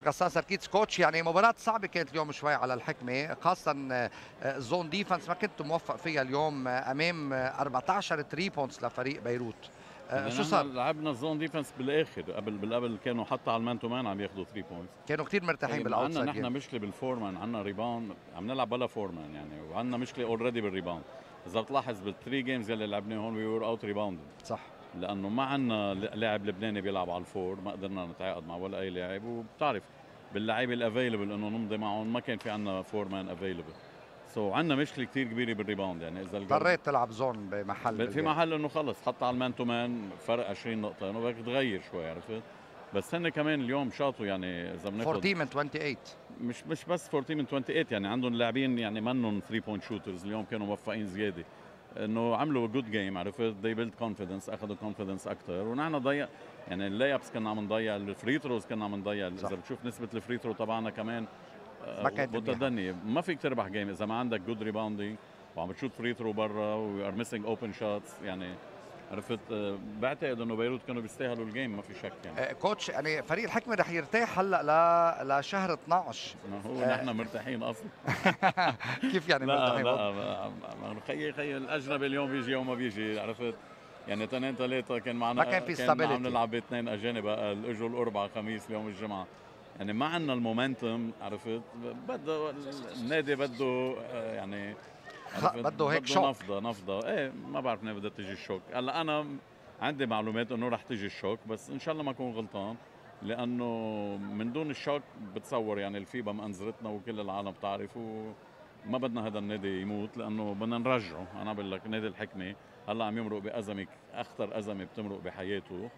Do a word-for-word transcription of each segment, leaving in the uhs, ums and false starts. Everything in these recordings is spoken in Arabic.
غسان سركيس. كوتش، يعني مباراة صعبة كانت اليوم شوي على الحكمة، خاصة الزون ديفنس ما كنت موفق فيها اليوم أمام أربعة عشر تري بونتس لفريق بيروت. شو صار؟ لعبنا الزون ديفنس بالاخر، قبل بالقبل كانوا حتى على المان تو مان عم ياخذوا ثري بوينتس، كانوا كثير مرتاحين بالاوتسايد. عندنا نحن مشكله بالفورمان، عندنا ريباوند عم نلعب بلا فورمان يعني، وعندنا مشكله اوريدي بالريباوند. اذا بتلاحظ بالثري جيمز اللي لعبناهم وي ور اوت ريباوند، صح، لانه ما عندنا لاعب لبناني بيلعب على الفور، ما قدرنا نتعاقد مع ولا اي لاعب، وبتعرف باللعيبه الافيلبل انه نمضي معهم ما كان في عندنا فورمان افيلبل. سو so, عندنا مشكله كثير كبيره بالريباوند يعني. اذا اضطريت تلعب زون بمحل في محل انه خلص حتى على المان تو مان فرق عشرين نقطه انه بدك تغير شوي، عرفت؟ بس هن كمان اليوم شاطوا يعني، اذا بناخذ أربعة من ثمانية وعشرين، مش مش بس أربعة من ثمانية وعشرين يعني، عندهم لاعبين يعني منهم ثري بوينت شوترز اليوم كانوا موفقين زياده، انه عملوا جود جيم، عرفت؟ دي بيلد كونفيدنس، اخذوا كونفيدنس اكثر، ونحن ضيع يعني اللي ابس كنا عم نضيع، الفري ثروز كنا عم نضيع. اذا بتشوف نسبه الفري ثرو تبعنا كمان ما كانت متدنيه، ما فيك تربح جيم اذا ما عندك جود ريباوندينج وعم بتشوت فري ثرو برا وي ار ميسينج اوبن شوتس يعني، عرفت؟ بعتقد انه بيروت كانوا بيستاهلوا الجيم، ما في شك يعني. كوتش، يعني فريق الحكمه رح يرتاح هلا ل... لشهر اثنعش. ما هو أه نحن مرتاحين اصلا. كيف يعني لا مرتاحين؟ لا خيي خيي الاجنبي اليوم بيجي يوم ما بيجي، عرفت؟ يعني اثنين ثلاثه كان معنا، ما كان في كان عم نلعب باثنين اجانب، اجوا الاربعاء خميس اليوم الجمعه، يعني ما عندنا المومنتم، عرفت؟ بده النادي بده يعني بده هيك شوك، نفضه نفضه ايه، ما بعرف منين بدها تيجي الشوك. هلا انا عندي معلومات انه رح تيجي الشوك، بس ان شاء الله ما اكون غلطان، لانه من دون الشوك بتصور يعني الفيبا مأنزرتنا وكل العالم بتعرف، وما بدنا هذا النادي يموت، لانه بدنا نرجعه. انا بقول لك نادي الحكمه هلا عم يمرق بازمه، اخطر ازمه بتمرق بحياته،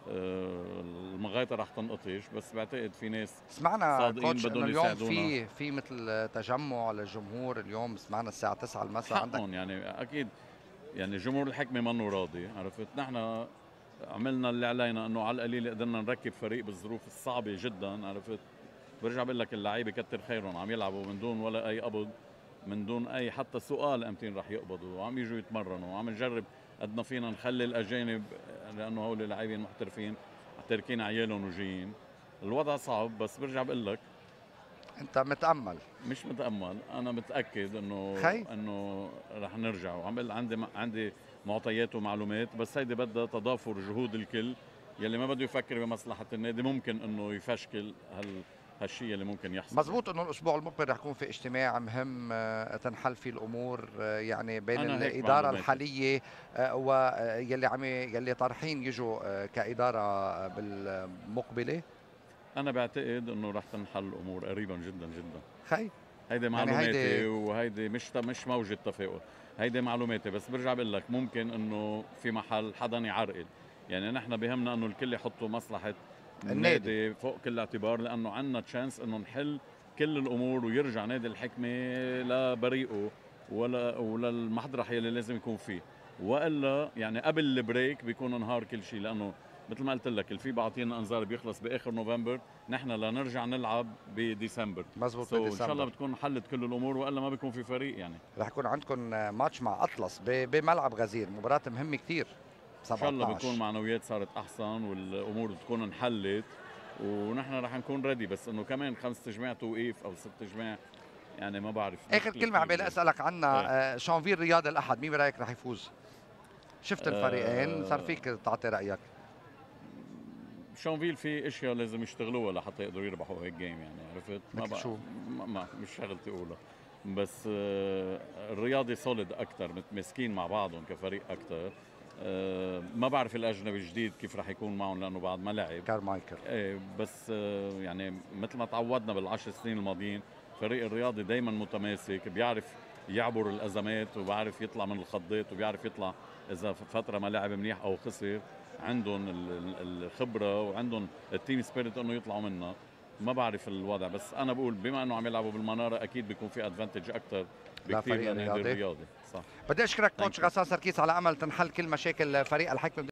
المغايطه رح تنقطش، بس بعتقد في ناس سمعنا كوتش انه اليوم في في مثل تجمع للجمهور اليوم، سمعنا الساعه تسعة المساء عندك يعني اكيد يعني جمهور الحكمه منه راضي، عرفت؟ نحن عملنا اللي علينا، انه على القليل قدرنا نركب فريق بالظروف الصعبه جدا، عرفت؟ برجع بقول لك اللعيبه كتر خيرهم عم يلعبوا من دون ولا اي قبض، من دون اي حتى سؤال امتين رح يقبضوا، وعم يجوا يتمرنوا، وعم نجرب قد ما فينا نخلي الاجانب، لانه هول اللاعبين محترفين تاركين عيالهم وجايين. الوضع صعب، بس برجع بقول لك انت متامل؟ مش متامل، انا متاكد انه خي؟ انه رح نرجع، وعم بقول عندي عندي معطيات ومعلومات، بس هيدي بدها تضافر جهود الكل. يلي ما بده يفكر بمصلحه النادي ممكن انه يفشكل هال هالشيء اللي ممكن يحصل. مزبوط انه الاسبوع المقبل رح يكون في اجتماع مهم تنحل فيه الامور يعني بين الاداره الحاليه ويلي عم يلي طارحين يجوا كاداره بالمقبله. انا بعتقد انه رح تنحل الامور قريبا جدا جدا. خي هيدي معلوماتي يعني، هيدي وهيدي مش مش موجه تفاؤل، هيدي معلوماتي، بس برجع بقول لك ممكن انه في محل حدا يعرقل، يعني نحن بهمنا انه الكل يحطوا مصلحه النادي فوق كل اعتبار، لانه عندنا تشانس انه نحل كل الامور ويرجع نادي الحكمه لبريقه ولا وللمحضره اللي لازم يكون فيه، والا يعني قبل البريك بيكون انهار كل شيء، لانه مثل ما قلت لك الفي بعطينا انذار بيخلص باخر نوفمبر، نحن لنرجع نلعب بديسمبر. مزبوط، so ان شاء الله بتكون حلت كل الامور، والا ما بيكون في فريق يعني. رح يكون عندكم ماتش مع اطلس بملعب غزير، مباراه مهمه كثير. ان شاء الله بتكون معنويات صارت احسن والامور بتكون انحلت، ونحن رح نكون ريدي، بس انه كمان خمس تجماع توقيف او ست تجماع يعني ما بعرف. اخر كلمه عم اسالك عنها، ايه؟ شانفيل رياض الاحد مين برايك رح يفوز؟ شفت الفريقين، صار فيك تعطي رايك. شانفيل في اشياء لازم يشتغلوها لحتى يقدروا يربحوا هيك جيم يعني، عرفت؟ ما بقى شو ما, ما مش شغلتي اقولها، بس الرياضي سوليد اكثر، متماسكين مع بعضهم كفريق اكثر. أه ما بعرف الاجنبي الجديد كيف رح يكون معهم، لانه بعد ما لعب كارمايكل. ايه بس أه يعني مثل ما تعودنا بالعشر سنين الماضيين، فريق الرياضي دائما متماسك، بيعرف يعبر الازمات وبيعرف يطلع من الخضات، وبيعرف يطلع اذا فتره ما لعب منيح او خسر، عندهم الخبره وعندهم التيم سبيريت انه يطلعوا منها. ما بعرف الوضع، بس انا بقول بما انه عم يلعبوا بالمناره اكيد بيكون في ادفانتج اكثر بكثير للنادي الرياضي. صح. بدي اشكرك كوتش غسان سركيس، على امل تنحل كل مشاكل فريق الحكمه.